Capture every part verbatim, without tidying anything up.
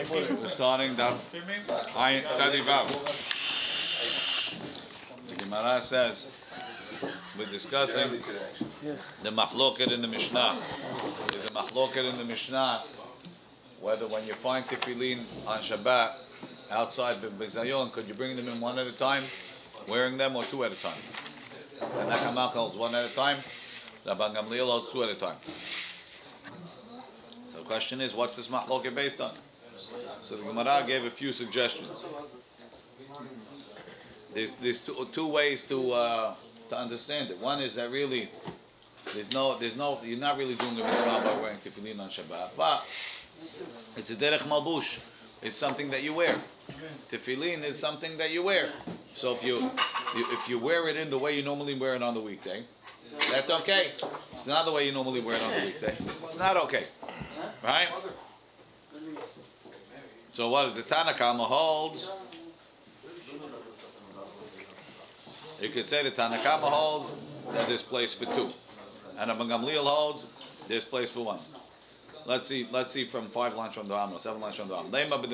We're starting down. I Tzadi Vav. The Gemara says we're discussing the mahloket in the Mishnah. There's a mahloket in the Mishnah whether when you find tefillin on Shabbat outside the Bizayon, could you bring them in one at a time, wearing them, or two at a time? The Nakamak holds one at a time. The Rabban Gamliel holds two at a time. So the question is, what's this mahloket based on? So the Gemara gave a few suggestions. There's, there's two, two ways to uh, to understand it. One is that really there's no there's no you're not really doing a mitzvah by wearing tefillin on Shabbat, but it's a derech malbush. It's something that you wear. Tefillin is something that you wear. So if you, you if you wear it in the way you normally wear it on the weekday, that's okay. It's not the way you normally wear it on the weekday. It's not okay, right? So what is the Tanna Kama holds? You could say the Tanna Kama holds that there's place for two, and Rabban Gamliel holds there's place for one. Let's see. Let's see from five lines from the Am, or seven lines from the Am.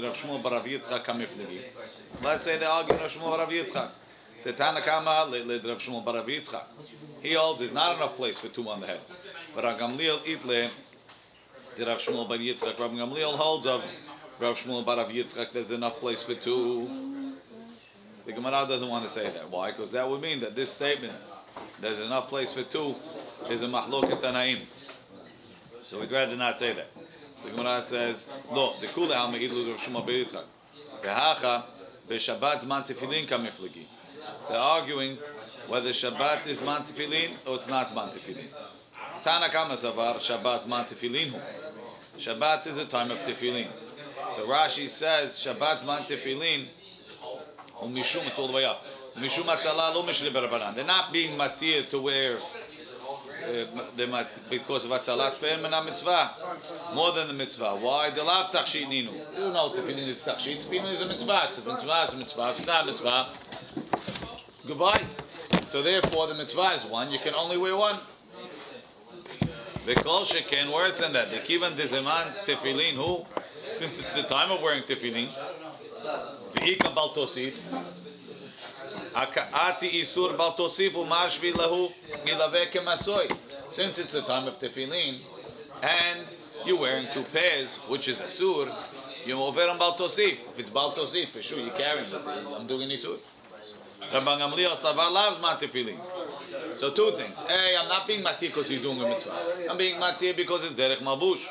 Let's say they argue Rav Shmuel Barav Yitzchak. The Tanna Kama led Rav Shmuel Barav Yitzchak. He holds there's not enough place for two on the head. But Rav Gamliel itle the Rav Shmuel Barav Yitzchak. Rav Gamliel holds of Rav Shmuel Barav Yitzchak. There's enough place for two. The Gemara doesn't want to say that. Why? Because that would mean that this statement, there's enough place for two, is a mahloket tanaim. So we'd rather not say that. So the Gemara says, no, the kula al me'idlu Rav Shmuel Barav Yitzchak. Ve'hacha be'Shabbat zman tefillin kamiflagi. They're arguing whether Shabbat is man tefillin or it's not man tefillin. Tanna Kama savar Shabbat man tefillin hu. Shabbat is a time of tefillin. So Rashi says Shabbat man tefillin. Mishum, it's all the way up. Mishum atzala lo mishli berabanan. They're not being matir to wear uh, because of atzalat shpeir mena mitzvah, more than the mitzvah. Why? They love tachshit ninu. You know, tefillin is tachshit. Tefillin is a mitzvah. It's a mitzvah. It's a mitzvah. It's not a mitzvah. Goodbye. So therefore, the mitzvah is one. You can only wear one. V'kol sheken, worse than that. The kivan dezeman tefillin who, since it's the time of wearing tefillin. V'ika bal tosif. Ha'ka'ati isur bal tosif u'mashvi lahu ilaveh kemasoy. Since it's the time of tefillin, and you're wearing two pairs, which is asur, you're over on bal tosif. If it's bal tosif, for sure you're carrying it. I'm doing isur. Rabban Gamliel Tzavar loves ma tefillin. So two things. A, I'm not being matir because you're doing a mitzvah. I'm being matir because it's derech mabush.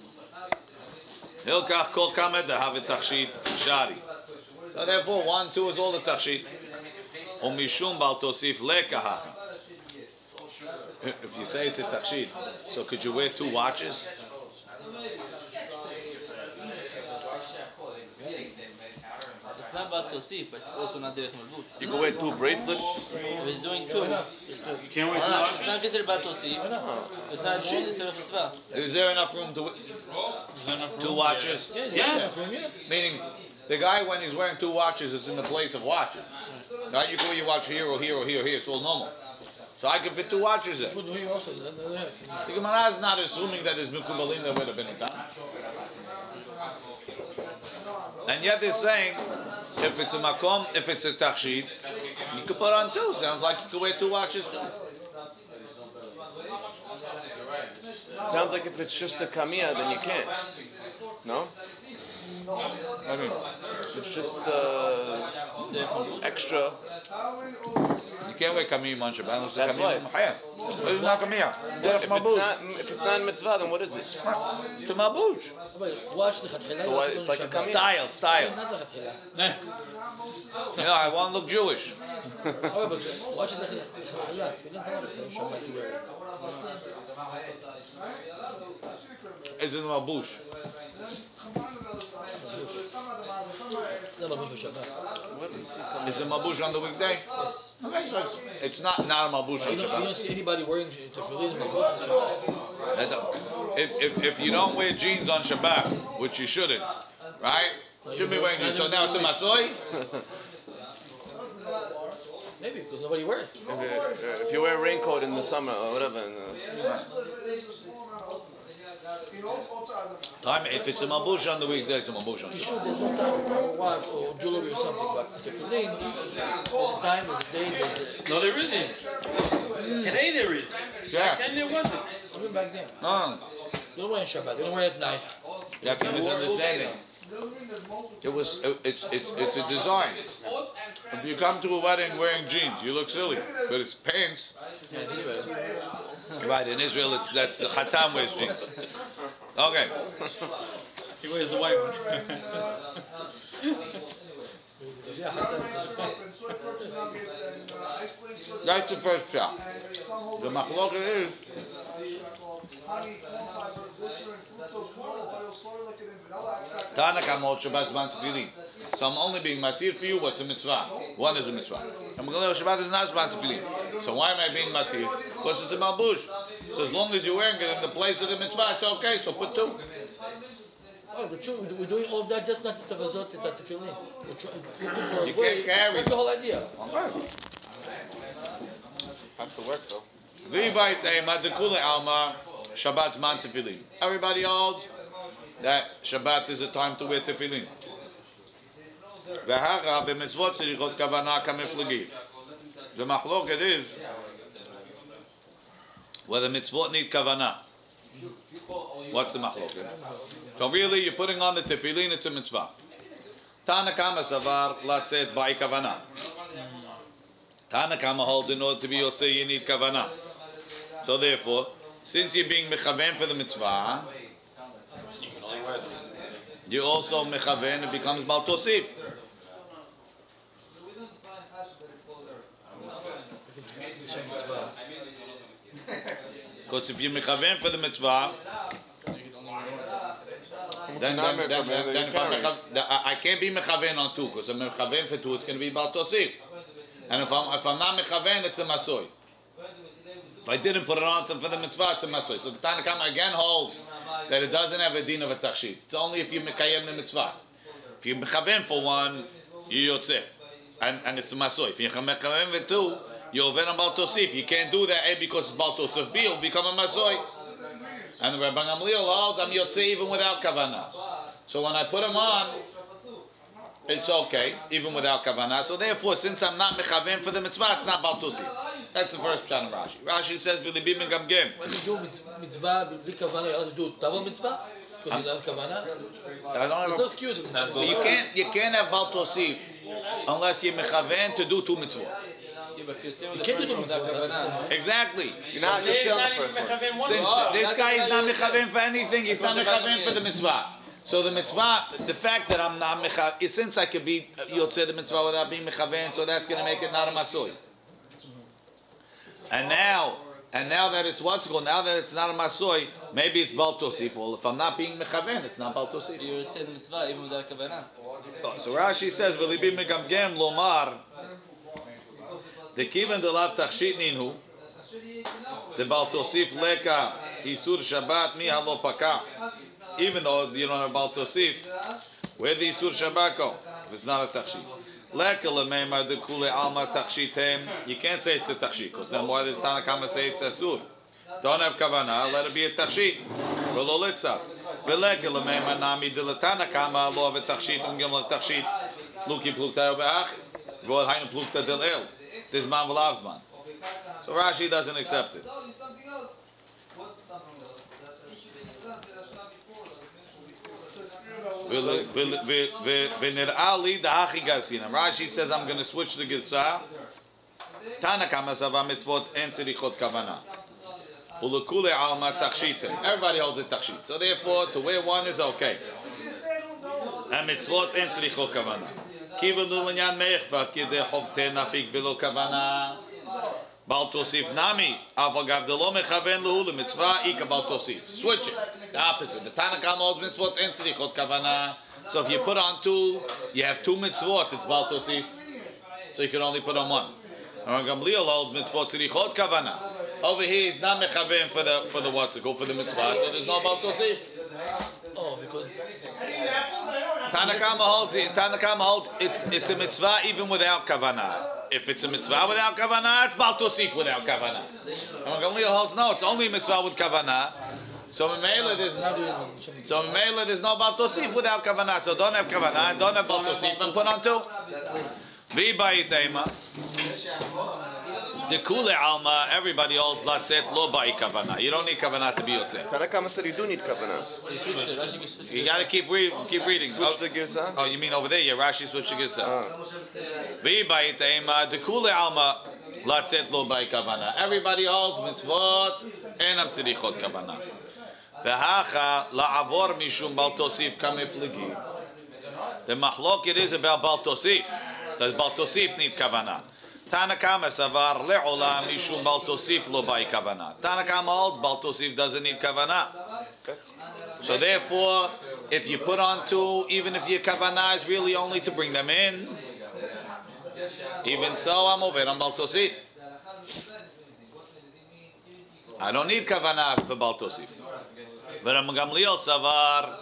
Hilkach kol kamed dehavet tachshit shari. So therefore, one, two is all the tachshit. Umishum bal tosif lekahacha. If you say it's a tachshit, so could you wear two watches? It's not about tosif, but it's also not derech malbush. You can wear two bracelets. If he's doing two, You can't wear no, two. it's not considered about tosif. It's not it's a mitzvah. Is there enough room to two watches? Yeah, Yeah. yeah. Meaning, the guy when he's wearing two watches is in the place of watches. Now you can wear your watch here or here or here or here. It's all normal. So I can fit two watches there. The Gemara is not assuming that there's mikubalim that would have been done. And yet they're saying, if it's a makom, if it's a tachshit, you could put on two. Sounds like you could wear two watches too. Sounds like if it's just a kamiyah, then you can't. No? I mean, It's just uh, extra. you can't wear kamiyah on Shabbat unless it's That's kamiyah why. It's not kamiyah. If it's not, if it's not mitzvah, then what is it? It's a mabush. So why, it's like a kamiyah. Style, style. Yeah, I want to look Jewish. It's in mabush. Is it mabush on the weekday? Yes. Okay, so it's, it's not not a mabush on You don't, you Shabbat. don't see anybody wearing tefillin mabush on Shabbat. If, if, if you don't wear jeans on Shabbat, which you shouldn't, right? You should be wearing jeans. So now it's a masoy? Maybe because nobody wears it. If, you- if you wear a raincoat in the summer or whatever, and, uh, Time if it's a mabush on the weekdays, it's a mabush on the It's true, there's no time for watch or jewelry or something, but tefillin, there's a time, there's a day, there's a... No, there isn't. Today there is. Yeah. Then there wasn't. Even back then. No, They don't wear in Shabbat, they don't wear at night. you have to misunderstand it. It was, it, it's, it's, it's a design. If you come to a wedding wearing jeans, you look silly. But it's pants. Yeah, in Israel. Right, in Israel, it's, that's the Khatam wears jeans. Okay. He wears the white one. Yeah, hatta- That's the first shot. The machloket is, Tana Kamot Shabbat Zman Tefillin. So I'm only being matir for you what's a mitzvah. One is a mitzvah. And Megillah Shabbat is not Zman Tefillin. So why am I being matir? Because it's a malbush. So as long as you're wearing it in the place of the mitzvah, it's okay. So put two. Oh, the truth, we're doing all that just not to tefazot it at tefillin. We're try- looking for a You way. can't carry. That's the whole idea. Has to work though. V'vaytei madekule alma Shabbat Zman Tefillin. Everybody holds that Shabbat is a time to wear tefillin. V'hara b'mitzvot tzirichot kavana kamiflagi. The machloket is whether mitzvot need kavana. What's the machloket? So really, you're putting on the tefillin, it's a mitzvah. Tana Kama savar latzet by kavana. Tana Kama holds in order to be yotzei, you need kavana. So therefore, since you're being mechaven for the mitzvah, you also mechaven, it becomes bal tosif. Because if you're mechaven for the mitzvah, then, then, then, then, then if I'm mechav, I I can't be mechaven on two, because I'm mechaven for two, it's going to be bal tosif. And if I'm if I'm not mechaven, it's a masoy. If I didn't put it on for the mitzvah, it's a masoy. So the Tana Kama again holds that it doesn't have a din of a tachshit. It's only if you mekayem the mitzvah. If you mechaven for one, you yotzeh, and and it's a masoy. If you mechaven for two, you over on bal tosif. You can't do that A because it's bal tosif B, it'll become a masoy. And the Rabban Gamliel holds I'm yotzeh even without kavanah. So when I put them on, it's okay, even without kavanah. So therefore, since I'm not mechaven for the mitzvah, it's not bal tosif. That's the first pshat of Rashi. Rashi says, "V'libi megamgem." When you do mitz- mitzvah, bli kavana, you have to do double mitzvah? Because you don't have kavana? I don't There's have no a, excuses. you can't you can't have bal tosif unless you're mechaven to do two mitzvot. Yeah, but if you're saying You the can't do first the one without mitzvah. that's the same, kavanah, right? Exactly. You're not He's you're not still even the first one. mechaven one. Since Oh, this that's guy is what not I- mechaven for anything, he's not That's what I mechaven for the mean. mitzvah. So the mitzvah, the fact that I'm not mechaven, since I could be yotzei the mitzvah without being mechaven, so that's going to make it not a masoy. And now, and now that it's what's called, now that it's not a masoy, maybe it's bal tosif. Well, if I'm not being mechaven, it's not bal tosif. you're saying the mitzvah even without kavanah. So Rashi says, "V'libi megamgem lomar." The kivan de lav tachshit ninhu. The bal tosif leka isur Shabbat mi halo paka. Even though you don't have bal tosif, where the isur Shabbat go? If it's not a tachshit. Leka lemeimar de kule alma tachshitem. You can't say it's a tachshit because then why does Tana Kama say it's asur? Don't have kavanah, let it be a tachshit. V'lo litzah. V'leka lemeimar nami de Tana Kama lo have a tachshit ungem le tachshit. Luki plukta beach. V'od hainu plukta del el. This man v'lavzman. So Rashi doesn't accept it. Rashi says I'm going to switch the Gitzah. Tana Kama sava mitzvot en tzirichot kavana. Ulukule alma tachshite. Everybody holds a tachshit. So therefore, to wear one is okay. And mitzvot en tzirichot kavana. Kiva l'lanyan meichva kidei chovte nafik bilo kavana. Bal tosif nami. Avagav delo mechaven lehu lemitzvah ika bal tosif. Switch it. The opposite. The Tana Kama holds mitzvot en tzirichot kavana. So if you put on two, you have two mitzvot. It's bal tosif. So you can only put on one. And Gamliel holds mitzvot tzirichot kavana. Over here, he's not mechaven for the for the what's it called for the mitzvah. So there's no bal tosif. Oh, because Tana Kama holds it. Tana Kama holds it's it's a mitzvah even without kavanah. If it's a mitzvah without kavanah, it's bal tosif without kavanah. And Gamliel holds no, it's only a mitzvah with kavanah. So Mamela, there's Not doing it. so Mamela, there's no Baal Tosif without kavanah. So don't have kavanah, don't have Baal Tosif, and put on two. Vi ba'itema. The kule alma, everybody holds latzet lo ba'i kavanah. You don't need kavanah to be yotzeh. Tanakama said you do need kavanah. He switched it. Rashi switched You it. gotta keep re- keep reading. Switch Oh, the girsa. oh, you mean over there? Yeah, Rashi switched the girsa. Ah. Vi ba'itema. The kule alma latzet lo ba'i kavanah. Everybody holds mitzvot enam tzirichot kavanah. V'hacha la'avor mishum bal tosif kamifligi. The mahloket is about bal tosif. Does bal tosif need kavanah? Tanakama savar le'olam mishum bal tosif lo ba'i kavanah. Tanakama holds bal tosif doesn't need kavanah. So therefore, if you put on two, even if your kavanah is really only to bring them in, even so, I'm over on bal tosif. I don't need kavanah for bal tosif. But Rabban Gamliel savar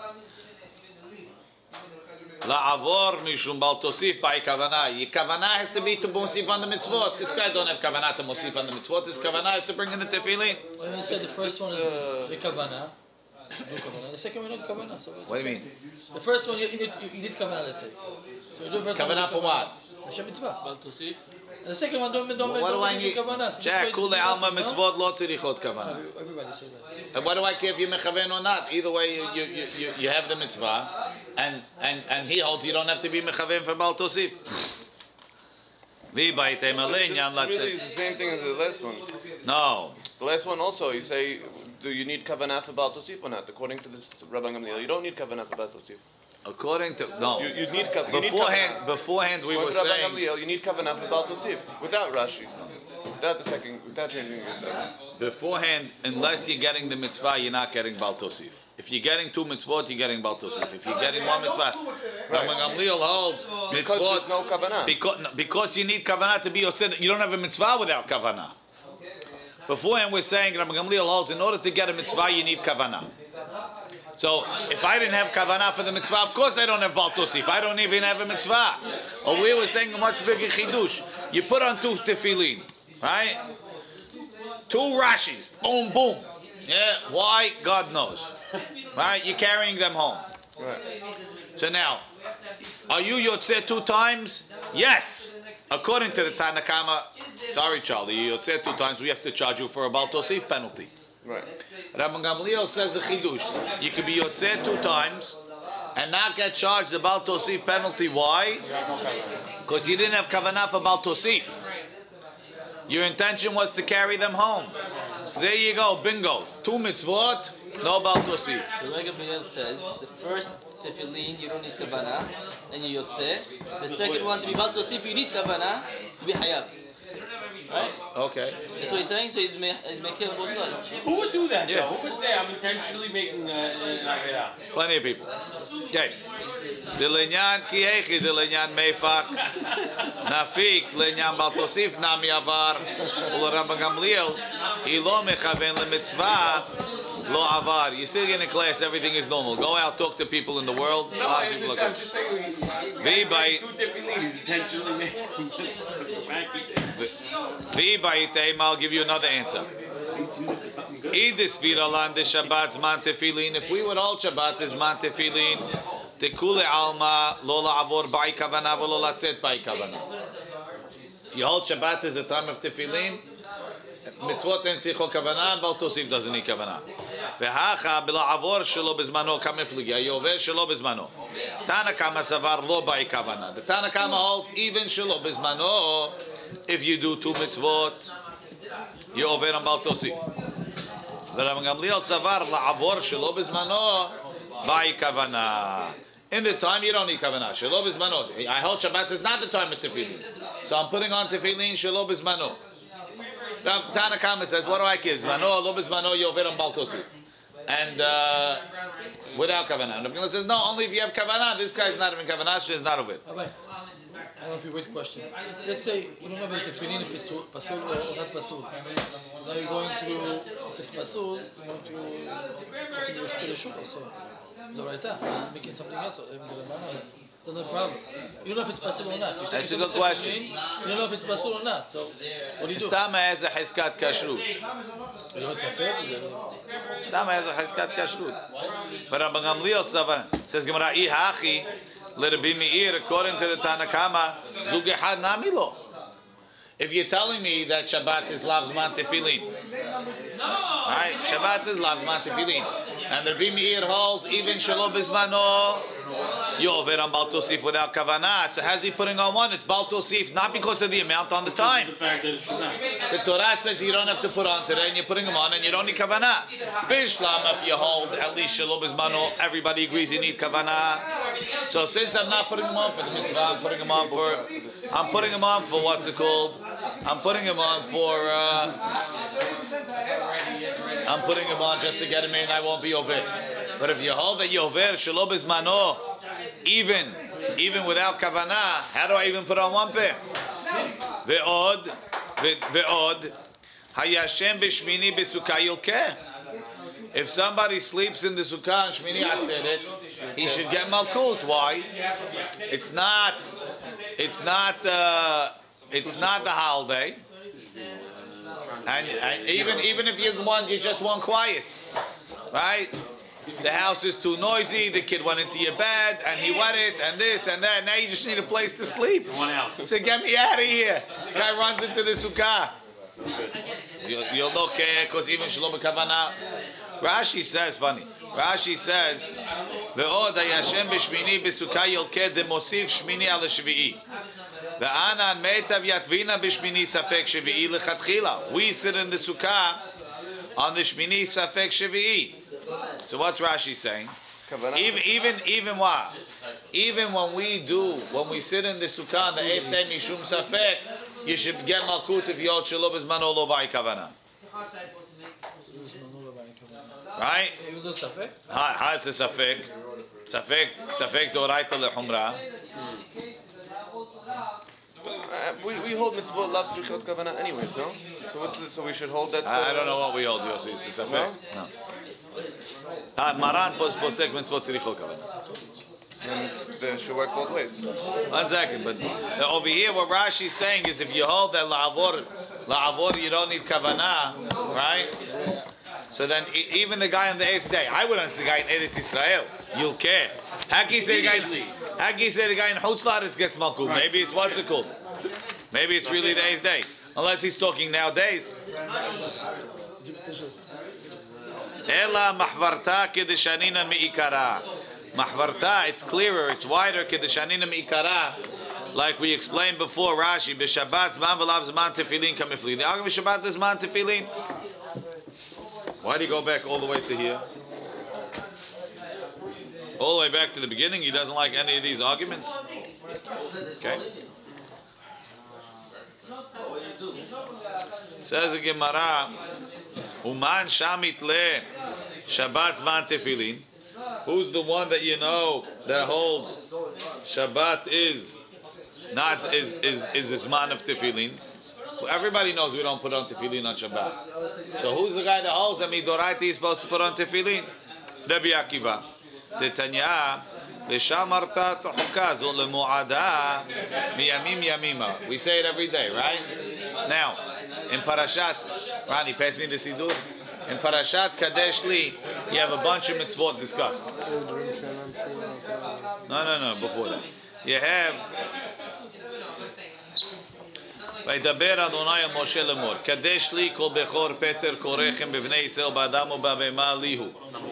la'avor mishum bal tosif by kavanah. Your kavanah has to be to mosif on the mitzvot. This guy don't have kavanah to mosif on the mitzvot. This kavanah is to bring in the tefillin. When we said the first one is the kavanah, do kavanah. The second one not kavanah. So What do you mean? the first one you, you, need, you need kavanah, let's say. So you do first one. Kavanah for what? Hashem mitzvah. Bal Tosif. And the second one don't don't What don't do I need need? kavanah. So Jack, just kule wait, alma no? mitzvot lo tzirichot kavanah. Every- Everybody say that. And what do I care if you mechaven or not? Either way, you you, you, you you have the mitzvah, and and and he holds you don't have to be mechaven for bal tosif. Vi ba'itei malenyan This really is latzet. the same thing as the last one. No. The last one also, you say, do you need kavanah for Baal Tosif or not? According to this Rabban Gamliel, you don't need kavanah for Baal Tosif. According to no. You, you need kavanah. You need Beforehand, kavanah. beforehand we were According to Rabban saying. Gamliel, you need kavanah for Baal Tosif without Rashi, without the second, without changing yourself. Beforehand, unless you're getting the mitzvah, you're not getting Baal Tosif. If you're getting two mitzvot, you're getting Baal Tosif. If you're getting one mitzvah, Rabban Gamliel holds Because mitzvot there's no kavanah. because, no, because you need kavanah to be yotzeh. You don't have a mitzvah without kavanah. Beforehand, we're saying Rabban Gamliel holds in order to get a mitzvah, you need kavanah. So if I didn't have kavanah for the mitzvah, of course I don't have Baal Tosif. I don't even have a mitzvah. Or we were saying a much bigger chidush. You put on two tefillin, right? Two Rashis, boom, boom. Yeah, why? God knows. Right? You're carrying them home. Right. So now, are you yotzeh two times? Yes. According to the Tanakama, sorry Charlie, you yotzeh two times, we have to charge you for a Baal Tosif penalty. Right. Rabban Gamliel says the chidush. You could be yotzeh two times and not get charged the Baal Tosif penalty. Why? Because you didn't have kavanah for Baal Tosif. Your intention was to carry them home. So there you go, bingo. Two mitzvot, no Baal Tosif. The Rabban Gamliel says the first tefillin you don't need kavanah, then you yotze. The second one to be Bal Tosif you need kavanah to be hayav. Right? Okay. That's what he's saying. So he's ma- he's making both sides. Who would do that Yeah. though? Who would say I'm intentionally making uh, an avera? Plenty of people. Okay. Dilenyan ki hechi, dilenyan meifak, nafik, lenyan Baal Tosif, nami avar, ul Rabban Gamliel, he lo mechaven lemitzvah, lo avar. You're sitting in a class, everything is normal. Go out, talk to people in the world. No, I understand. I'm just saying. Vi by Two different leaders intentionally making. Vi ba'iteim, I'll give you another answer. Idis viralan de Shabbat zman tefillin. If we would hold Shabbat is zman tefillin, tekule alma lo la'avor ba'i kavanah v'lo latzet ba'i kavanah. If you hold Shabbat is a time of tefillin, mitzvot en tzicho kavanah, Baal Tosif doesn't need kavanah. V'hacha b'la'avor shelo bezmano kamifligi, hayover shelo bezmano. Tanakama savar lo ba'i kavanah. The Tanakama holds even shelo bezmano. If you do two mitzvot, you over on Baal Tosif. The Rabban Gamliel savar la'avor shelo bezmano ba'i kavanah. In the time you don't need kavanah. Shelo bezmano. I hold Shabbat is not the time of tefillin, so I'm putting on tefillin shelo bezmano. The Tanakama says, what do I give? Zmano, lo bezmano, you over on Baal Tosif, and uh, without kavanah. And the Gamliel says, no, only if you have kavanah. This guy is not even kavanah. She is not over it. Rabbi, I don't know if you wait question. Let's say you don't have a tefillin pasul, pasul or not pasul. Now you're going through, if it's pasul, you're going through talking to Reshut also. Doraita, making something else. There's no problem. You don't know if it's possible or not. You're That's a taking good some question. You don't know if it's possible or not. So, what do you do? Stama has a Heskat Kashrut. You don't suffer? Stama has a Heskat Kashrut. But Rabban Gamliel says, Gemara, I hachi, let it be meir, according to the Tanakama, Zugehad Namilo. If you're telling me that Shabbat is Lavzman Tefillin, right? Shabbat is Lavzman Tefillin, and the Rabbi Meir holds even Shalom Bizmano, Yover on Bal Tosif without Kavanah. So how's he putting on one? It's Bal Tosif, not because of the amount on the time. The fact that it's not. The Torah says you don't have to put on today, and you're putting them on, and you don't need Kavanah. Bishlam, if you hold at least Shalom Bizmano, everybody agrees you need Kavanah. So since I'm not putting them on for the mitzvah, I'm putting them on for, I'm putting them on for what's it called? I'm putting him on for, uh, I'm putting him on just to get him in, I won't be over. But if you hold that Yover, Shalom Bizmano, even, even without Kavanah, how do I even put on one pair? Ve'od, ve'od, Hayashem b'shmini b'sukkah yilkeh. If somebody sleeps in the sukkah on Shmini Atzeret, he should get malkut. Why? It's not, it's not, uh, it's not the holiday. And, and even even if you want, you just want quiet, right? The house is too noisy. The kid went into your bed and he wet it and this and that. Now you just need a place to sleep. One out. So get me out of here. Guy runs into the sukkah. You'll, you'll look because even Shalom Kavanah. Rashi says funny. Rashi says, "Ve'od hayashem b'shmini b'sukkah yolkeh demosiv shmini al shvi'i." Ve'anan meitav yatvina b'shmini safek shvi'i lechatchila. We sit in the sukkah on the shmini safek shvi'i. So what's Rashi saying? Even even even what? Even when we do, when we sit in the sukkah on the eighth day mishum safek, you should get malkut if you hold shalom bizmano lo by kavanah. Right? How, how it's a safek? Safek, safek doraita lechumra. Uh, we, we hold mitzvot lav tzrichot kavanah anyways, no? So what's the, so we should hold that. Uh, I, I don't know what we hold, Yossi. It's a safek. No. Ah, Maran posek mitzvot tzrichot kavanah. Then it should work both ways. One second, but uh, over here, what Rashi is saying is, if you hold that la'avor, la'avor, you don't need kavanah, right? So then, e- even the guy on the eighth day, I would answer the guy in Eretz Yisrael, you'll care. How can you say the guy? How can you say the guy in Chutz La'aretz gets malkut? Maybe it's what's it called? Maybe it's really the eighth day, unless he's talking nowadays. Ela mahvarta kedeshanina mi'ikara. Mahvarta, it's clearer, it's wider. Kedeshanina mi'ikara, like we explained before. Rashi b'Shabbat zman v'lav zman tefillin kamiflin. The argument Shabbat is zman tefillin. Why do you go back all the way to here? All the way back to the beginning. He doesn't like any of these arguments. Okay. Says the Gemara, Uman shamit le Shabbat man tefillin. Who's the one that you know that holds Shabbat is not is is is this man of tefillin? Everybody knows we don't put on tefillin on Shabbat. So who's the guy that holds that midoraita is supposed to put on tefillin? Rabbi Akiva. Titanya, l'shamarta tochuka zol lemuada miyamim yamima. We say it every day, right? Now, in Parashat, Rani, pass me the Sidur. In Parashat Kadesh Li, you have a bunch of mitzvot discussed. No, no, no, before that. You have וידבר אדוני אל משה לאמור, קדש לי כל בכור פטר כורכם בבני ישראל באדם ובבהמה לי הוא.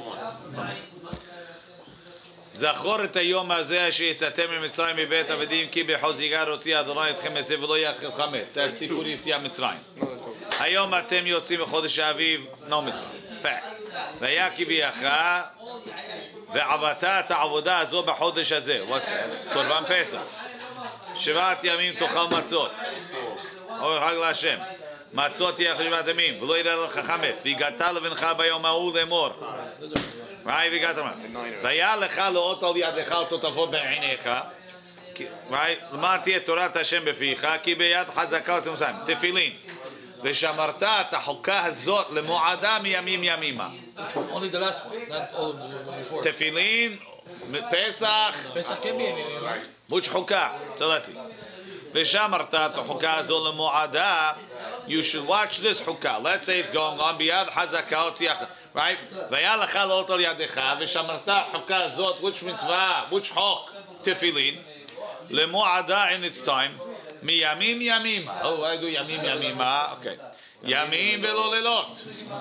זכור את היום הזה שיצאתם ממצרים מבית עבדים כי בחוזקה הוציא אדוני אתכם מזה ולא יאכל חמץ. זה סיפור יציאת מצרים. היום אתם יוצאים מחודש האביב, לא מצרים. והיה כי ביאך ועבדת את העבודה הזו בחודש הזה. קורבן פסח. שבעת ימים תאכל מצות. אור חג להשם. מצות תהיה שבעת ימים, ולא יראה לך חמץ. והגעת לבנך ביום ההוא לאמור. ראי והגעת אמר. והיה לך לאות על ידך אותו תבוא בעיניך. ראי, למען תהיה תורת השם בפיך, כי ביד חזקה ותמסיים. תפילין. ושמרת את החוקה הזאת למועדה מימים ימימה. Only the last one, not all of the one before. תפילין, פסח, Pesach can be a minimum. which חוקה? So let's see. ושמרת את החוקה הזו למועדה, you should watch this חוקה. Let's say it's going on ביד חזקה או ציחה. Right? והיה לך לעלות על ידך, ושמרת החוקה הזאת, which מצווה, which חוק? תפילין. למועדה in its time. מימים ימימה. Oh, I do ימים ימימה. Okay. ימים ולא לילות.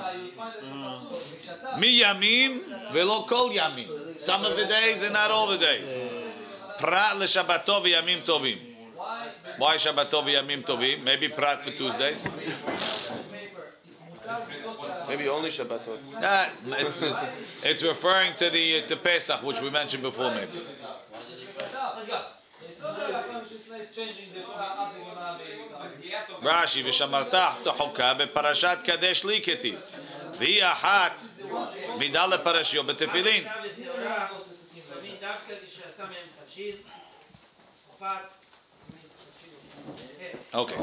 מימים ולא כל ימים. Some of the days and not all the days. פרט לשבתו וימים טובים. Why שבתו וימים טובים? Maybe פרט for Tuesdays. Maybe only Shabbatot. Nah, it's, it's, it's referring to the to Pesach, which we mentioned before, maybe. Rashi ושמרת תחוקה בפרשת קדש לי כתיב והיא אחת מידה לפרשיות בתפילין. Okay.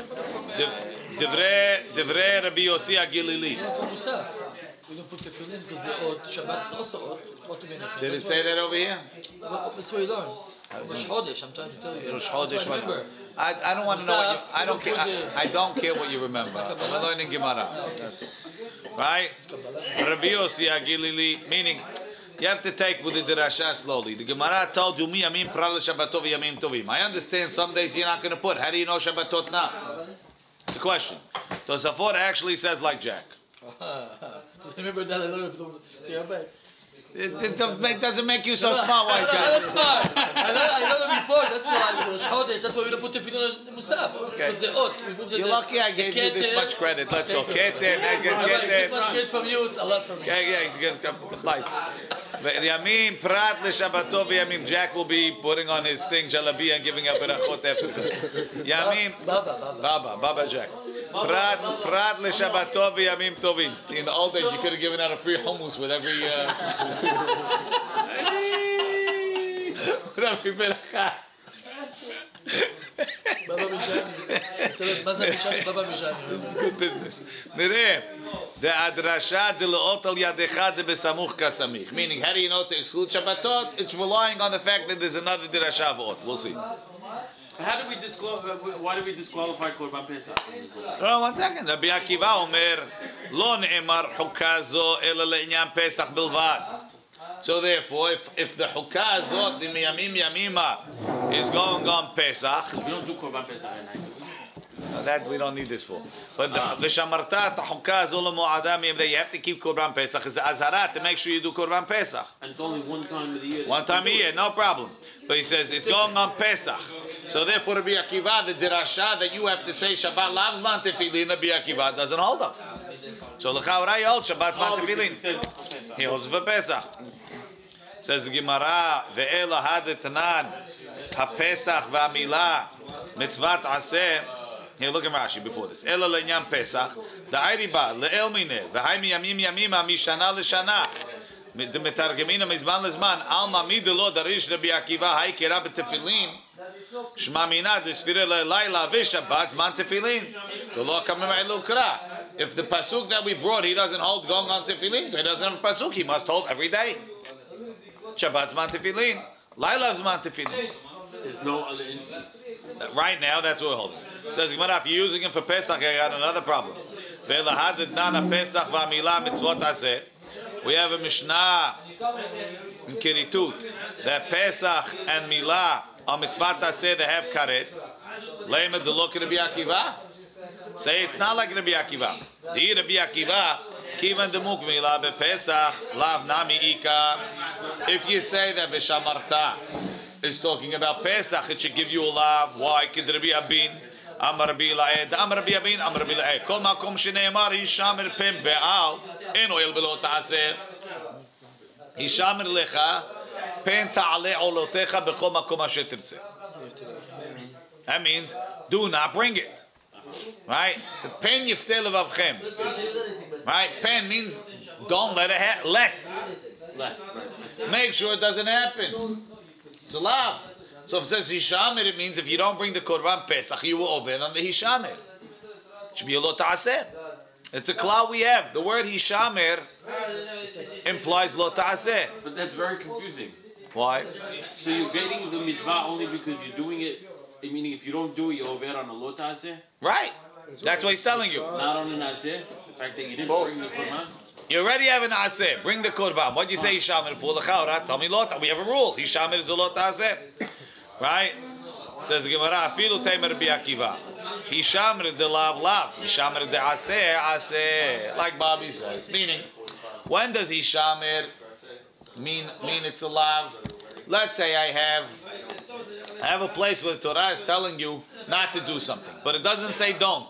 דברי דברי רבי יוסי הגלילי. For Musaf, we don't put tefillin because the oath, Shabbat is also oath. What to be nothing. Did it say that over here? Well, that's what you learn. Rosh Chodesh, I'm trying to tell you. Rosh That's what Chodesh, I remember. I, I don't want to know what you, I don't care. I, Musaf, I don't care what you remember. I'm learning Gemara. Right? Rabbi Yossi Agilili, meaning you have to take with the Dirasha slowly. The Gemara told you mi yamim pral Shabbatot yamim tovim. I understand some days you're not going to put. How do you know Shabbatot now? It's a question. Tosafot actually says like Jack. Remember that I learned from the Rabbi. It, it doesn't make- doesn't make you so smart, wise I guy. know that's smart. I know, I know that before. That's why Rosh Chodesh. That's why we don't put tefillin on Musaf. Because the oath. We moved the. You're lucky I gave you this much credit. Let's go. Keten, Rabbi, this much Keten. credit from you. It's a lot from me. Yeah, yeah, he's going to come with the lights. Yamim prat l'shabbato v'yamim. Jack will be putting on his thing jalabi and giving up berachot after this. Yamim, Baba, Baba. Baba, Baba Jack. Prat prat l'shabbato v'yamim tovim. In the old days, you could have given out a free hummus with every uh, with every beracha. Baba Mishani. Instead of Maza Mishani, Baba Mishani. Good business. נראה, דהדרשה דלאות על ידך דבסמוך כסמיך. Meaning, how do you know to exclude Shabbatot? It's relying on the fact that there's another drasha of Ot. We'll see. How do we disqualify? Why do we disqualify Korban Pesach? No, one second. רבי עקיבא אומר, לא נאמר חוקה זו אלא לעניין פסח בלבד. So therefore, if, if the חוקה הזאת, the מימים ימימה, is going on Pesach, We don't do Korban Pesach at night. that we don't need this for. But the ושמרת את החוקה הזו למועדה מימים, you have to keep Korban Pesach as azhara to make sure you do Korban Pesach. And it's only one time of the year. One time a year, no problem. But he says it's going on Pesach. So therefore, Rabbi Akiva, the dirasha that you have to say Shabbat lavzman tefillin, Rabbi Akiva doesn't hold up. So l'chaura he holds Shabbat zman Oh, because tefillin. it says Pesach. He holds for Pesach. Says the Gemara, ve'ela hadetnan haPesach va'amilah mitzvat aseh. Here, look at Rashi before this. Ela le'inyan Pesach, da'ayri ba le'el mineh v'hay miyamim yamima mishana l'shana. מתרגמים מזמן לזמן, עלמא מי דלא דריש רבי עקיבא היי קרא בתפילין שמע מינא דספירה ללילה ושבת זמן תפילין דלא כמם אלו קרא. If the pasuk that we brought he doesn't hold going on tefillin, so he doesn't have a pasuk, he must hold every day. Shabbat zman tefillin, Laila zman tefillin. There's no other instance. Right now, that's what it holds. It says, Gemara, if you're using it for Pesach, I got another problem. Ve'elahad nana Pesach va'amilah mitzvot aseh. We have a Mishnah in Kiritut that Pesach and Milah on mitzvot aseh they have karet. Lema de lo Rabbi Akiva. Say it's not like Rabbi Akiva. The Rabbi Akiva kivan demuk Milah bePesach lav nami ika. If you say that Veshamarta is talking about Pesach, it should give you a lav. Why? Kid Rabbi Abin. Amar Rabbi Laed. Amar Rabbi Abin. Amar Rabbi Laed. Kol makom sheneemar hishamer pim ve'al en oil below ta'aseh. Hishamer lecha pen ta'ale olotecha bechol makom asher tirtzeh. That means do not bring it. Right? The pen yifte levavchem. Right? Pen means don't let it happen. Lest. Less. Right. Make sure it doesn't happen. It's a lav. So if it says Hishamer, it means if you don't bring the Korban Pesach, you will over on the Hishamer. It should be a lo ta'aseh. It's a klal we have. The word hishamer implies lo ta'aseh. But that's very confusing. Why? So you're getting the mitzvah only because you're doing it, meaning if you don't do it, you're over on a lo ta'aseh? Right. That's what he's telling you. Not on an aseh? The fact that you didn't Both. bring the Qur'an? You already have an aseh. Bring the korban. What do you say hishamer for? The chawra. Tell me lo ta'aseh. We have a rule. Hishamer is a lo ta'aseh. Right? Says the Gemara, afilu teimer bi Akiva. Hishamer de lav lav. Hishamer de aseh aseh. Like Bobby says. Meaning, when does hishamer mean mean it's a lav? Let's say I have I have a place where the Torah is telling you not to do something, but it doesn't say don't.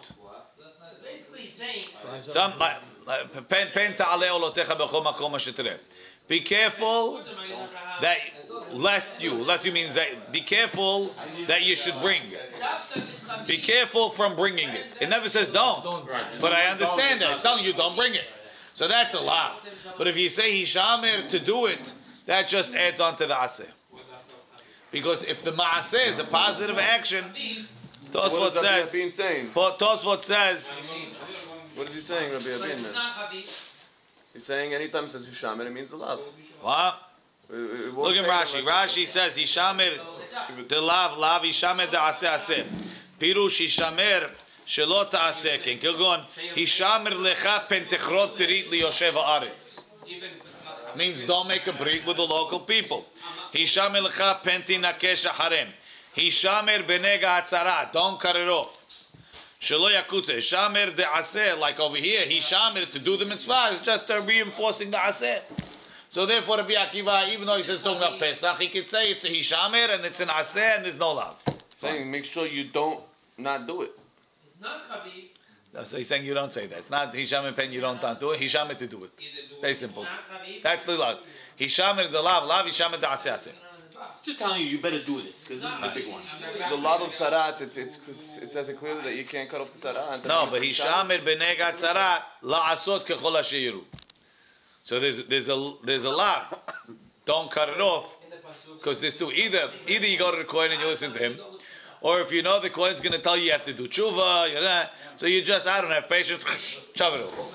Some like pen pen ta'aleh olotecha b'chol makom asher tereh. Be careful that lest you, lest you means that be careful that you should bring it. Be careful from bringing it. It never says don't, but I understand that. It's telling you don't bring it. So that's a lot. But if you say hishamer to do it, that just adds on to the aseh. Because if the ma'aseh is a positive action, Tosfot says, being saying? Tosfot says, What is he saying, Rabbi Abin? He's saying anytime it says hishamer, it means a love. what? Look at Rashi. Rashi says, hishamer de lav lav, hishamer de aseh aseh. Pirush hishamer shelo ta'aseh ken. Kilgon, hishamer lecha pentechrot berit liyoshev haaretz. Means don't make a brit with the local people. Hishamer lecha penti nakesh harem. Hishamer benega hatzara. Don't cut it off. Shelo yakutze. Hishamer de aseh, like over here, hishamer to do the mitzvah is just uh, reinforcing the aseh. So therefore, Rabbi Akiva, even though he says talking about Pesach, he could say it's a hishamer and it's an aseh and there's no lav. Saying make sure you don't not do it. So he's saying you don't say that. It's not hishamer pen you don't do it. Hishamer to do it. Stay simple. That's the lav. Hishamer the lav, lav hishamer the aseh aseh. Just telling you, you better do this, because this is the big one. The law of sarat, it's, it's, it says it clearly that you can't cut off the sarat. No, but hishamer benega tzarat la'asot kechol asher yiru. So there's there's a there's a law. Don't cut it off, because there's two. Either either you go to the Kohen and you listen to him, or if you know the Kohen's going to tell you you have to do tshuva, you know, so you just I don't have patience, shove it over.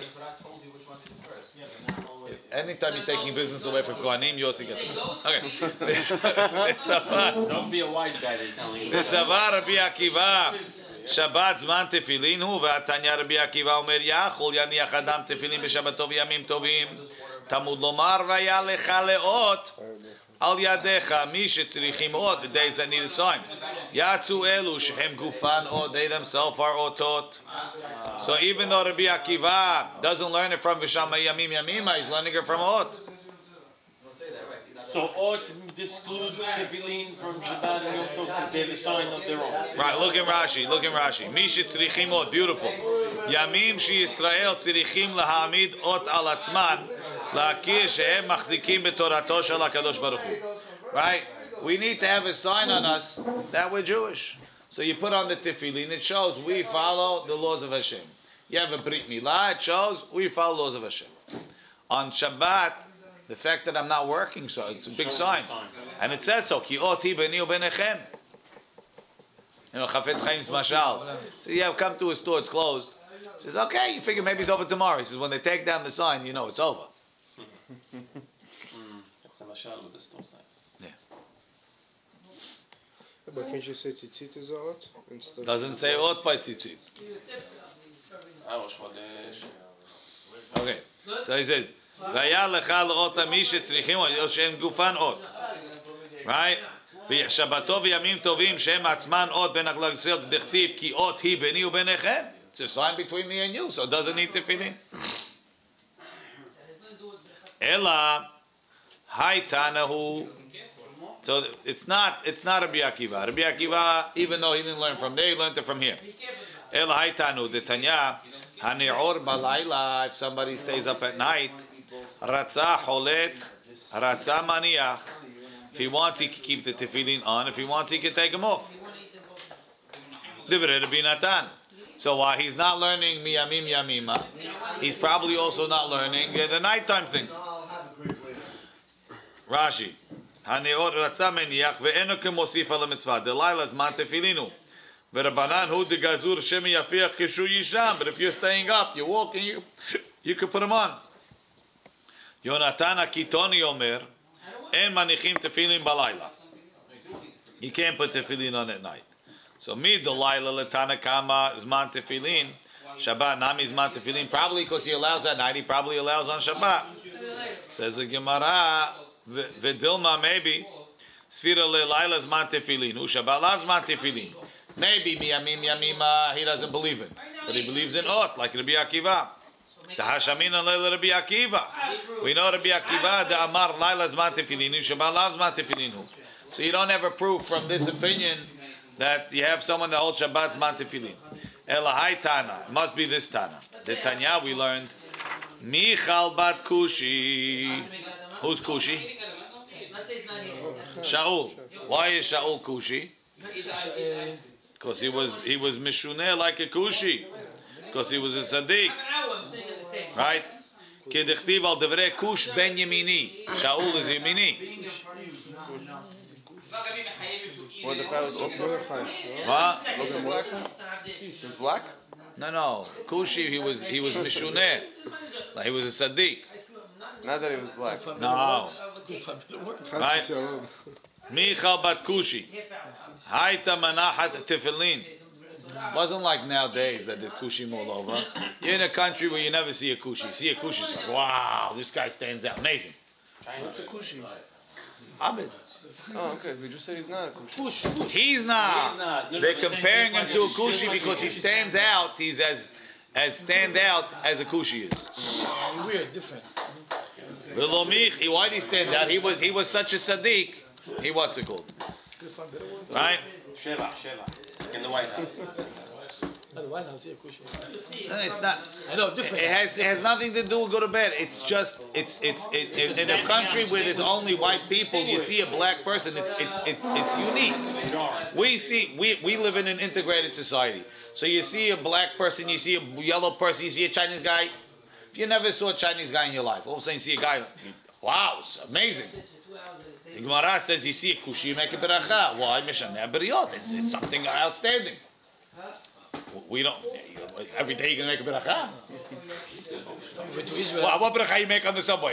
Anytime you're taking business away from Kohanim, you also get some. Okay. Don't be a wise guy, they're telling you. וסבר רבי עקיבא, שבת זמן תפילין הוא, והתניא רבי עקיבא אומר, יכול יניח אדם תפילין בשבתו וימים טובים, תמוד לומר, והיה לך לאות על ידיך, מי שצריכים עוד, the days that need a sign. יצאו אלו שהם גופן עוד, they themselves are אותות. So even though Rabbi Akiva doesn't learn it from Vishama Yamim Yamima, he's learning it from Ot. So Ot discludes Tefillin from Shabbat and Yom Tov because they're the sign of their own. Right, look in Rashi, look in Rashi. Mi shetzrichim Ot, beautiful. Yamim she Yisrael tzrichim lahamid Ot al atzman, la'akir shehem machzikim betorato shel HaKadosh Baruch Hu. Right? We need to have a sign on us that we're Jewish. So you put on the tefillin, it shows we follow the laws of Hashem. You have a brit milah, it shows we follow the laws of Hashem. On Shabbat, the fact that I'm not working, so it's a big sign. And it says so, ki oti beni ubenechem. You know, Chafetz Chaim's mashal. So you have come to a store, it's closed. He says, okay, you figure maybe it's over tomorrow. He says, when they take down the sign, you know it's over. That's a mashal with the store sign. But can't you say tzitzit is ot instead? Doesn't say ot by tzitzit. Okay, so he says, "Vaya lecha leot mi shetzrichim ot shem gufan ot." Right? Shabbato v'yamim tovim shem atzman ot ben aglagsel dechtiv ki ot hi beni ubenechem. It's a sign between me and you, so it doesn't need tefillin. Ela haytanahu. So it's not it's not Rabbi Akiva. Rabbi Akiva, even though he didn't learn from there, he learned it from here. El haytanu the Tanya hani'or balayla. If somebody stays up at night, ratza holetz, ratza maniach. If he wants, he can keep the tefillin on. If he wants, he can take them off. Divrei Rabbi Natan. So while he's not learning miyamim yamima, he's probably also not learning uh, the nighttime thing. Rashi. הנאור רצה מניח ואינו כמוסיף על המצווה. דלילה זמן תפילין הוא. V'Rabbanan hu degazur shemi yafiach kishu yisham. But if you're staying up, you're walking, you you could put them on. Yonatan Akitoni Omer, en manichim tefillin balayla. You can't put tefillin on at night. So me delayla letana kama zman tefillin. Shabbat nami zman tefillin. Probably because he allows at night. He probably allows on Shabbat. Says the Gemara. V'dilma maybe. Sfira lelayla zman tefillin. Hu Shabbat la zman tefillin. Maybe miyamim yamima he doesn't believe in, but he believes in ot like Rabbi Akiva. Tahashamina leila Rabbi Akiva. We know Rabbi Akiva the Amar laila zman tefillin. Hu Shabbat la zman tefillin. So you don't ever prove from this opinion that you have someone that holds Shabbat zman tefillin. Elahai Tana. It must be this Tana. The Tanya we learned. Michal bat Kushi. Who's Kushi? Shaul. Why is Shaul Kushi? Because he was he was mishuneh like a Kushi. Because he was a Sadiq. Right? Kedechtiv al devrei Kush ben Yemini. Shaul is Yemini. Mordechai was also What? black. He was black. No, no. Kushi, he was he was mishuneh. Like he was a Sadiq. Not that he was black. No. Right? Michal bat Kushi. Haita manachat tefillin. Wasn't like nowadays that there's Kushim all over. You're in a country where you never see a Kushi. You see a Kushi, it's like, wow, this guy stands out. Amazing. What's a kushi? Abed. Oh, okay. We just said he's not a kushi. Push, push. He's not. He's not. No, no, They're the same comparing just him like to a it's just Kushi like because he Kushi stands out. He's as as stand out as a Kushi is. Weird, different. V'lo why did he stand out? He was he was such a Sadiq. He what's it called? Right? Sheva, Sheva. In the White House. By the White House, yeah, Kushi. No, it's not. I know, different. It has it has nothing to do with go to bed. It's just it's it's it, it, in a country where there's only white people. You see a black person. It's it's it's it's unique. We see we we live in an integrated society. So you see a black person, you see a yellow person, you see a Chinese guy. If you never saw a Chinese guy in your life, all of a sudden you see a guy. Wow, it's amazing. The Gemara says you see a kushi, you make a beracha. Why? Mishaneh beriyot. It's it's something outstanding. We don't. Every day you're gonna make a beracha. Went to Israel. What, what beracha you make on the subway?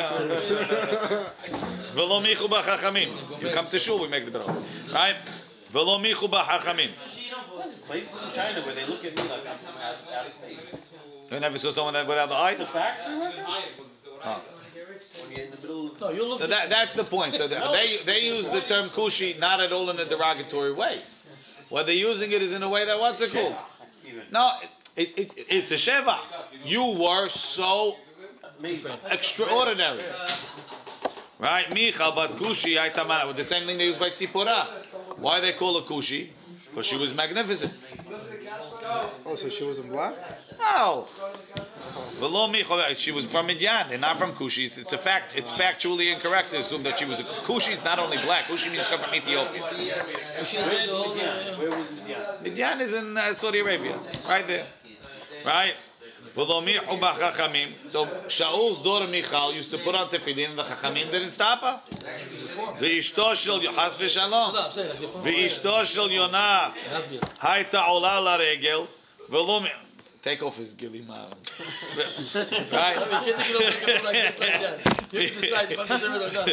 V'lo michu b'chachamim. You come to shul, we make the beracha, right? V'lo michu b'chachamim. Places in China where they look at me like I'm from out out of space. You never saw someone that without the eyes. The fact? Oh. When you're in the middle of No, you look So that that's the point. So they they use the term kushi not at all in a derogatory way. What they're using it is in a way that what's it called? No, it, it, it, it's a sheva. You were so extraordinary. Right? Michal bat kushi aitamana. With the same thing they use by tzipora. Why they call her kushi? Because she was magnificent. Oh, so she wasn't black? No. She was from Midian. They're not from Kushi. It's, it's a fact. It's factually incorrect to assume that she was a Kushi. Is not only black. Kushi means come from Ethiopia. Kushi did the whole. Uh, Midian is in uh, Saudi Arabia, right there, right. So Shaul's daughter Michal used to put on tefillin, and the Chachamim didn't stop her. Ve'ishto shel Chas v'shalom. I'm saying like different. Ve'ishto shel Yonah hayta ola laregel ve'lo. Take off his gilim. Right? I mean, you can't take it over like this, like that. You have to decide if I'm deserving or not.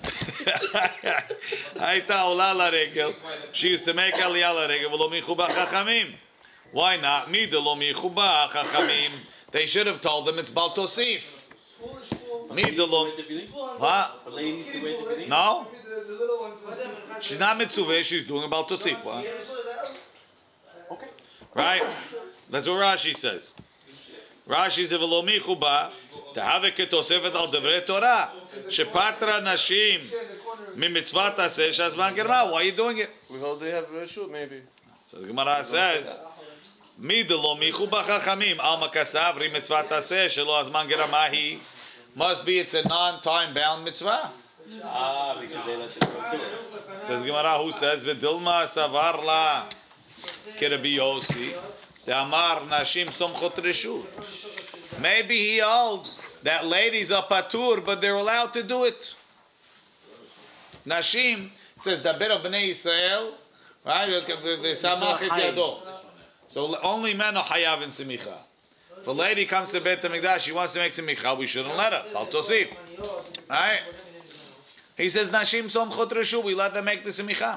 Hayta ola laregel. She used to make aliyah laregel ve'lo michu b'chachamim. Why not? Mi de lo michu b'chachamim. They should have told them it's Bal Tosif. Mi de lo. What? For ladies to wear the No. She's not mitzuvah. She's doing a Bal Tosif. What? Okay. Right? That's what Rashi says. Rashi says, "V'lo michuba tehave ketosefet al devrei Torah shepatra nashim mimitzvat aseh shazman germa." Why are you doing it? We hold they have a shoot maybe. So the Gemara says, "Mi de lo michuba chachamim al makasav ri mitzvat aseh shelo azman germa hi." Must be it's a non-time bound mitzvah. Ah, because they let the girls do it. Says Gemara, who says v'dilma savar la k'Rabbi Yossi. The Amar Nashim Somchot Reshut. Maybe he holds that ladies are patur, but they're allowed to do it. Nashim says the bit of Bnei Israel Right? V'samach et yado. So only men are hayav in simicha. If a lady comes to Beit HaMikdash, she wants to make simicha, we shouldn't let her. Bal tosif. Right? He says, Nashim somchot reshu, we let them make the simicha.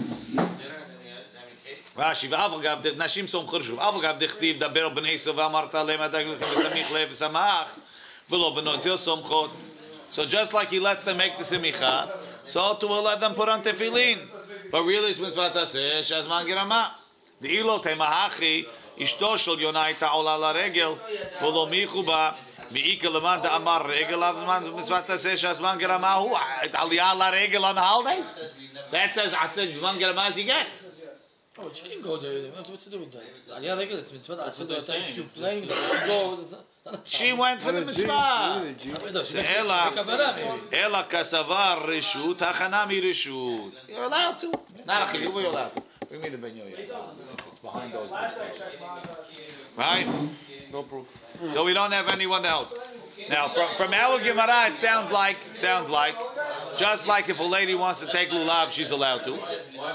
Rashi, v'aval gav, Nashim somchot reshu, v'aval gav dichtiv, daber b'nei Esav, v'amarta lehem adaglu k'mesamich lev v'samach, v'lo b'not yos somchot. So just like he lets them make the simicha, so to let them put on tefillin. But really it's mitzvah taseh, shazman girama. The ilo temahachi, ishto shel Yonah הייתה עולה לרגל, ולא מיחו בה, ואיקה למען דאמר רגל, אבל מצוות תעשה שהזמן גרמה הוא, it's עלייה לרגל on the holidays? That says, I said, זמן גרמה as you get. Oh, but you can go there. What's to do with that? Aliyah regular, it's mitzvah. I said, if you're playing, you go. She went for the mitzvah. Ela, Ela kasavar reshut, hachana mi reshut. You're allowed to. Not a chiyuv, you're allowed to. Bring me the ben yoyah. It's behind those. Right? No proof. So we don't have anyone else. Now, from from our Gemara, it sounds like sounds like just like if a lady wants to take lulav, she's allowed to.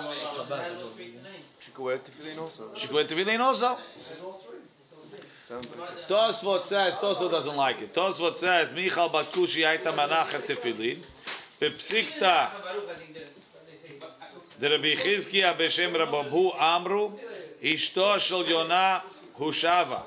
She could wear tefillin also. She could wear tefillin also. Tosfot says, Tosfot doesn't like it. Tosfot says, Michal bat Kushi hayta manachet tefillin, bepsikta de Rabbi Chizkiya b'shem Rabbahu amru, ishto shel Yonah hushava.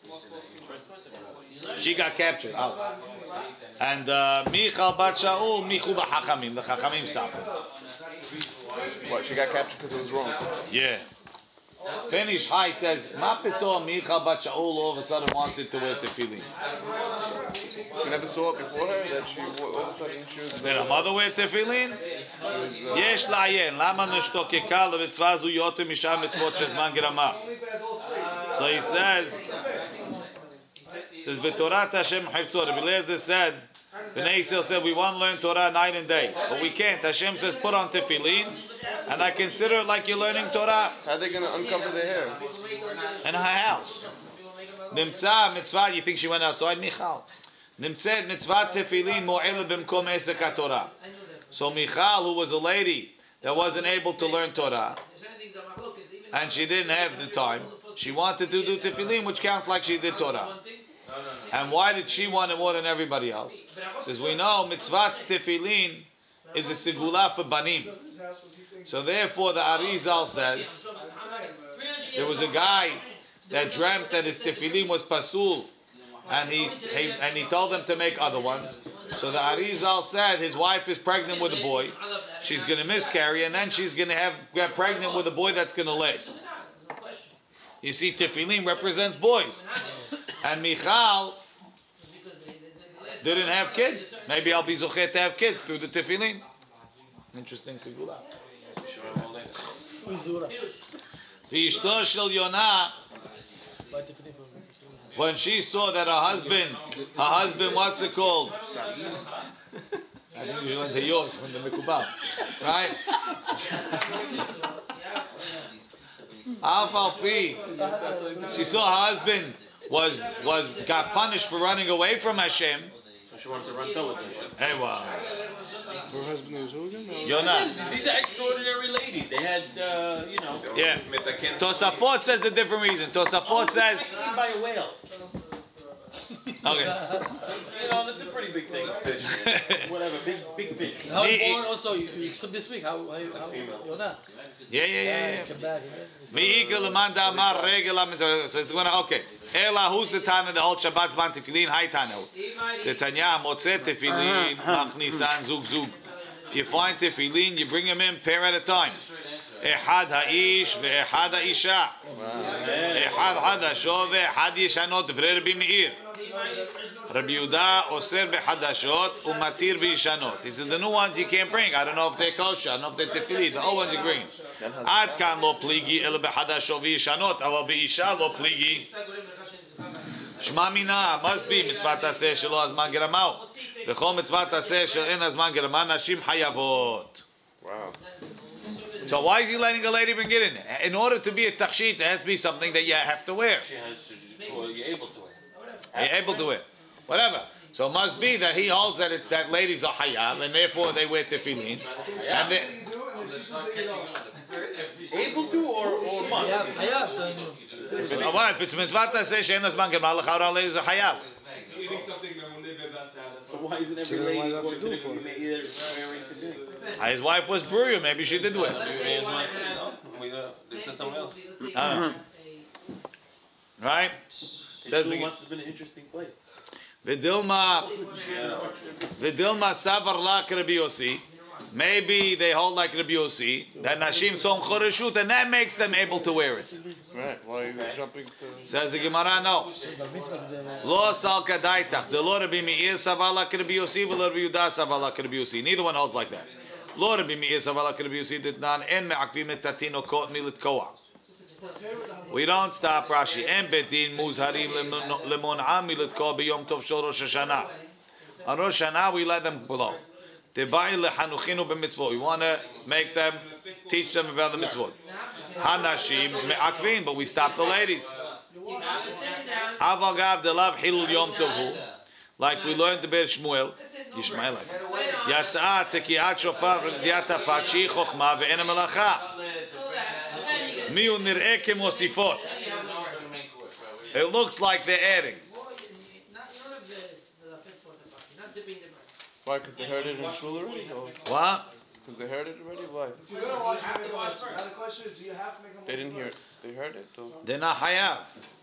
She got captured out. And uh, Michal bat Shaul, Michu b'chachamim. The chachamim stopped her. What, she got captured because it was wrong? Yeah. Finish High says, Ma pitom Michal bat Shaul all of a sudden wanted to wear tefillin. You never saw it before her, that she, all of a sudden she was... Did her mother wear tefillin? Yesh la'ayen, lama neshtokeka le'mitzvah zu yoter misha mitzvot shezman gerama. So he says, says, B'torat Hashem hiftzor. Rabbi Eliezer said, Bnei Yisrael said, we want to learn Torah night and day. But we can't. Hashem says, put on tefillin, and I consider it like you're learning Torah. How are they going to uncover their hair? In her house. Nimtza mitzvah, you think she went outside? Michal. Nimtzed mitzvah tefillin mo'el b'mkom esek HaTorah. So Michal, who was a lady that wasn't able to learn Torah, and she didn't have the time, she wanted to do tefillin, which counts like she did Torah. And why did she want it more than everybody else? Says we know mitzvah tefillin is a segula for banim. So therefore the Arizal says there was a guy that dreamt that his tefillin was pasul, and he, he and he told them to make other ones. So the Arizal said his wife is pregnant with a boy, she's going to miscarry, and then she's going to have get pregnant with a boy that's going to last. You see, tefillin represents boys, and Michal didn't have kids. Maybe I'll be zochet to have kids through the tefillin. Interesting segula. V'ishto shel Yonah, when she saw that her husband, her husband, what's it called? I think you learned to yours from the Mikubah, right? Alpha P. She saw her husband was was got punished for running away from Hashem. So she wanted to run to with Hashem. Hey, wow. Her husband was who again? No. Yonah. These are extraordinary ladies. They had, uh, you know. Yeah. Tosafot says a different reason. Tosafot says. Eaten by a whale. Okay. You know, that's a pretty big thing. Fish. Whatever, big, big fish. How born also, you, you except this week, how, how, how you're not. Yeah, yeah, yeah, yeah. Come back. Mi'ika l'manda amar regel. So it's going to, okay. Ela, who's the Tana that holds Shabbat Zman Tefillin? Hi, Tana. The Tanya, Motzeh Tefillin, Machnisan, Zug Zug. If you find Tefillin, you bring them in pair at a time. Ehad ha'ish ve'ehad ha'isha. Ehad hadashot ve'ehad yishanot. V'rei Rabbi Meir. Rabbi Yehuda oser b'hadashot umatir b'yishanot. He said the new ones you can't bring. I don't know if they're kosher. I don't know if they're tefillin. The old ones you bring. Ad kan lo pligi el b'hadashot v'yishanot. Aval b'isha lo pligi. Shma mina must be mitzvah taseh shelo azman geramau. V'chol mitzvah taseh shel en azman geramau nashim hayavot. Wow. So why is he letting a lady bring it in? In order to be a tachshit, there has to be something that you have to wear. She has to, well, you're able to. You're able to wear. Whatever. So it must be that he holds that it, that ladies are hayav, and therefore they wear tefillin. And they, Able Hayab, hayab, telling you. Uh, Why? If it's mitzvah taseh she'en azman gemar l'chaura leiz hayav. So why isn't every So then why lady does going that to do for the it? either wearing to do? His wife was Bruya, maybe she did do it. They said somewhere else. Uh, right? Says It the must have been an interesting place. Vidilma Vidilma Savar Lak Rabbi Yossi. Maybe they hold like Rabbi Yossi, that Nashim Som Choreshut, and that makes them able to wear it. Right, why are you jumping to... Says the Gemara, no. Lo Sal Kadaitach, the Lord Rabbi Meir Savar Lak Rabbi Yossi, the Lord Rabbi Yudah Savar Lak Rabbi Yossi. Neither one holds like that. Lord Rabbi Meir Savar Lak Rabbi Yossi did not, en me'akvim et tatino kot milit koah. We don't stop Rashi. En bedin muzharim lemon'am milit koah b'yom tov shel Rosh Hashanah. On Rosh Hashanah, we let them blow. We want to make them, teach them about the mitzvot. Hanashim me'akvin, but we stop the ladies. Avagav delav hilul yom tovu, like we learned the Ber Shmuel, Yishmael. Yatzah tekiat shofar v'gdiata pachi chochma ve'ena melacha. Miu nir'eh kemosifot. It looks like they're adding. Why? Because they heard it in shul already? Or What? because they heard it already? Why? You're gonna watch it. Now the question is, do you have to make a They didn't hear it. They heard it? Or? They're not hayav.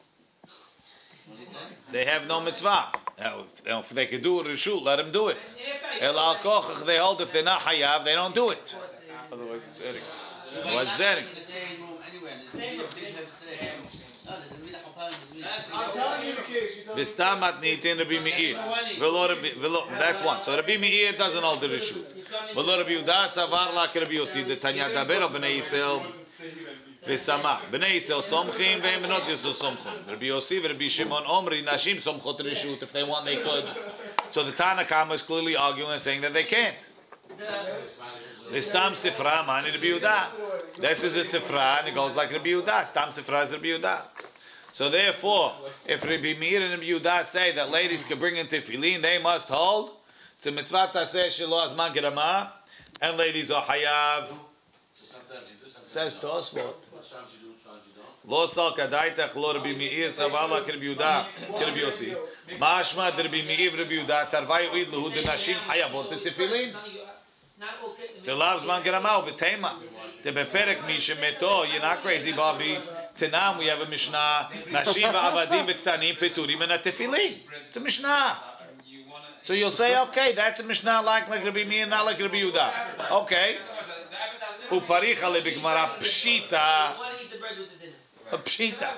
They have no mitzvah. Now, if, if they could do it in shul, let them do it. El al kochach, they hold if they're not hayav, they don't do it. Otherwise it's editing. Otherwise it's adding. In the same room anyway. There's a big heavy No, there's a bit of I'm telling you the case. You tell me. V'stamat nitin Rabbi Meir. V'lo Rabbi- v'lo- That's one. So Rabbi Meir doesn't hold the rishut. V'lo Rabbi Yudah savar lak Rabbi Yossi. The Tanya daber of Bnei Yisrael v'samach. Bnei Yisrael somchim ve'em not Yisrael somchim. Rabbi Yossi v'Rabbi Shimon omri nashim somchot rishut. If they want, they could. So the Tana Kama is clearly arguing and saying that they can't. Stam Sifra, mani Rabbi Yehuda. This is a Sifra, and it goes like Rabbi Yehuda. Stam Sifra is Rabbi Yehuda. So therefore, if Rabbi Meir and Rabbi Yehuda say that ladies can bring in tefillin, they must hold. It's a mitzvah taseh shelo azman gerama, and ladies are hayav. So sometimes you do, sometimes Says Tosfot. Sometimes you do, sometimes you don't. Lo sal kadaitach lo Rabbi Meir savala Rabbi Yehuda Rabbi Yossi. Mashma Rabbi Meir Rabbi Yehuda tarvayu idlu the nashim hayavot the tefillin. The loves man gerama v'tema. The beperek mishemeto. You're not crazy, Bobby. Tanam, we have a Mishnah. Nashim v'avadim v'ktanim peturim and a tefillin. It's a Mishnah. So you'll say, okay, that's a Mishnah like like Rabbi Meir, not like Rabbi Yehuda. Okay. Uparicha lebigmara pshita. A pshita.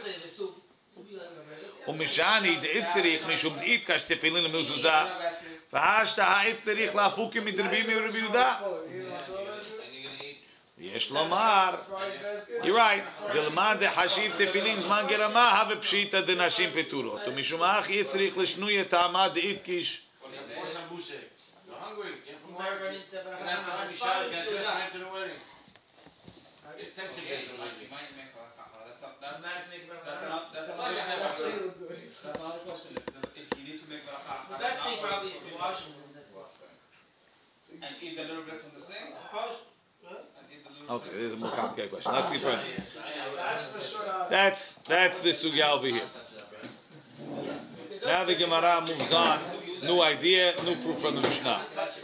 Umishani de'itzerich mishum de'it kash tefillin lemuzuzah. V'hashta ha'itzerich la'afukim mit Rabbi Meir Rabbi Yehuda. Yesh lomar. You're right. Dilman de hashiv tefillin zman gerama have pshita de nashim peturot. Umishum ach yitzrich l'shnui ta'ama de'it kish. For some bushek. You're hungry. Came from work. You don't have time. You shower. You got dressed and went to the wedding. Get tempted days already. That's not, that's another question. That's another question. If you need to make bracha, The best thing probably is to wash them. and eat the little bits in the sink, and eat the little Okay, this is a more complicated question. Let's see further. That's for sure. That's that's the sugya over here. Now the Gemara moves on. New idea, new proof from the Mishnah.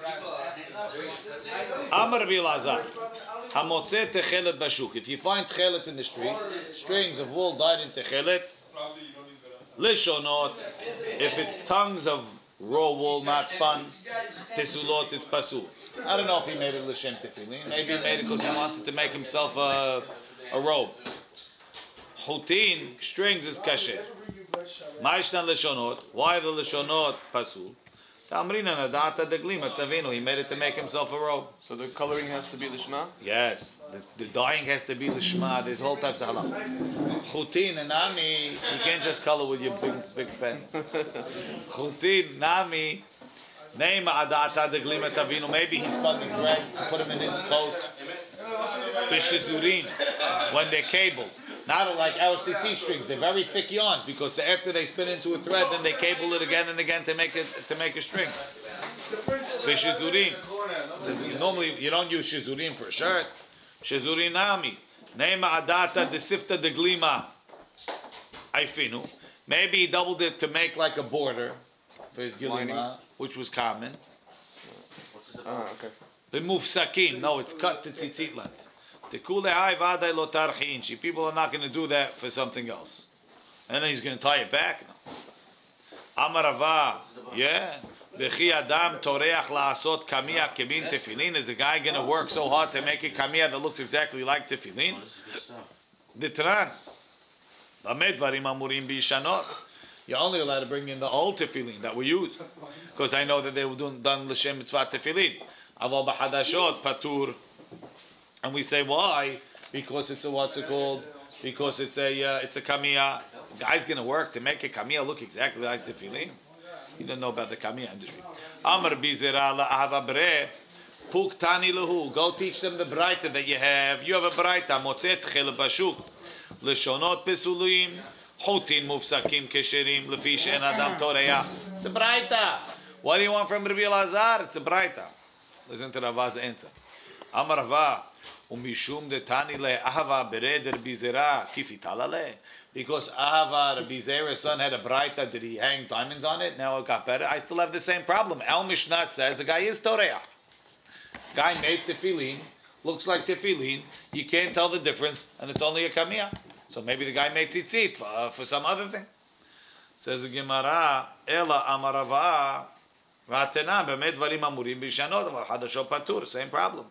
Amar Rabbi Elazar, Hamotzeh techelet bashuk. If you find techelet in the street, strings of wool dyed in techelet, lishonot. If it's tongues of raw wool, not spun, pesulot, it's pasul. I don't know if he made it l'shem tefillin. Maybe he made it because he wanted to make himself a, a robe. Chutin, strings is kasher. Ma'ishnan leshonot. Why the leshonot pasul? Tamrina nadata deglim atzavinu. He made it to make himself a robe. So the coloring has to be lishma? Yes, this, the dyeing has to be lishma. There's whole types of halach. Chutin and nami, you can't just color with your big big pen. Chutin nami, name adata deglim atzavinu. Maybe he spun the threads to put them in his coat. Bishizurin, when they're cabled. Not like L C C strings; they're very thick yarns because after they spin into a thread, then they cable it again and again to make it to make a string. Bishizurin. Normally, you don't use shizurin for a shirt. Shizurin nami. Neima adata desifta de glima. Aifinu. Maybe he doubled it to make like a border for his gilima, which was common. Ah, okay. B'mufsakim. No, it's cut to tzitzit length. Tekulei vaday lo tarchi inchi. People are not going to do that for something else. And then he's going to tie it back. No. Amarava. Yeah. V'chi adam toreach la'asot kamiyah kebin tefillin. Is a guy going to work so hard to make a kamiyah that looks exactly like tefillin? Ditran. Lamed amurim b'yishanot. You're only allowed to bring in the old tefillin that we use, because I know that they were doing done l'shem mitzvah tefillin. Aval b'hadashot patur, and we say why? Because it's a what's it called? Because it's a uh, it's a kamiyah. The guy's gonna work to make a kamiyah look exactly like tefillin. You don't know about the kamiyah industry. Amar bizera la'ahava bre. Puk tani lehu. Go teach them the braita that you have. You have a braita. Motzet chel bashuk. Leshonot pesulim. Hotin mufsakim kesherim. Lefi she'en adam toreya. It's a braita. What do you want from Rabbi Elazar? It's a braita. Listen to Rava's answer. Amar Rava. Umishum de tani le'ahava bre der bizera. Kifitala le. Because Ahava, Rabbi Zera's son, had a braita, did he hang diamonds on it? Now it got better. I still have the same problem. El Mishnah says the guy is Toreach. Guy made tefillin, looks like tefillin. You can't tell the difference, and it's only a kamiyah. So maybe the guy made tzitzit for, uh, for some other thing. Says the Gemara, Ela Amarava, Vatena, Bemed Varim Amurim Bishanot, Hadashot Patur, same problem.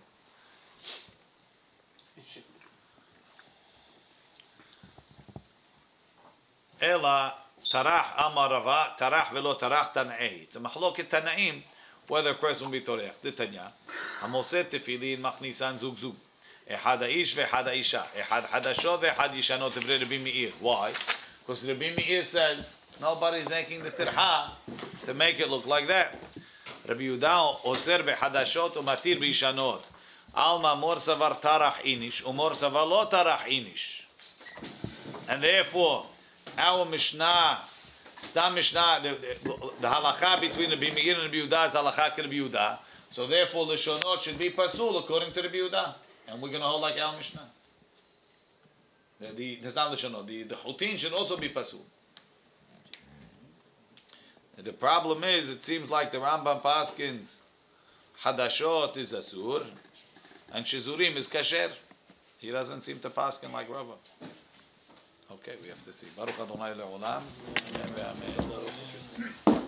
Ela tarach amarava tarach velo tarach tanei. It's a machloket tanaim whether a person will be torech. The Tanya, hamoset tefillin machnisan zug zug. Ehad haish ve'ehad haisha. Ehad hadasho ve'ehad yishanot. Divrei Rabbi Meir. Why? Because Rabbi Meir says nobody's making the tirha to make it look like that. Rabbi Yehuda oser ve'hadashot umatir b'yishanot. Alma mor savar tarach inish umor savar lo tarach inish. And therefore, our Mishnah, Stam Mishnah, the, the, the halakha between Rabbi Meir and Rabbi Yehuda is halakha to Rabbi Yehuda. So therefore, the shonot should be pasul according to Rabbi Yehuda, and we're going to hold like our Mishnah. The, the, there's not the shonot. The the chutin should also be pasul. The problem is, it seems like the Rambam paskins hadashot is asur, and shizurim is kasher. He doesn't seem to paskin like Rava. Okay, we have to see. Baruch Adonai le'olam. Amen.